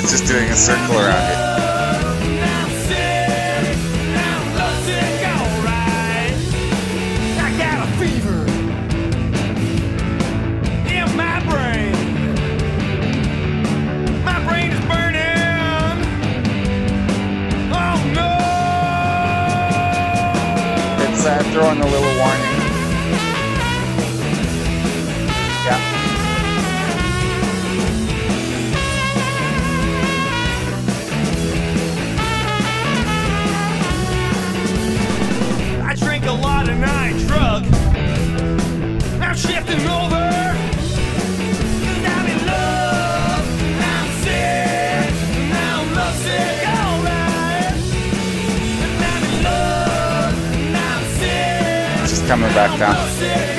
it's just doing a circle around it. Throwing a little warning. Yeah. I drink a lot and I drug. I'm shifting over. 'Cause I'm in love. I'm sick. Now I'm lovesick. Alright. And I'm in love. Coming back down.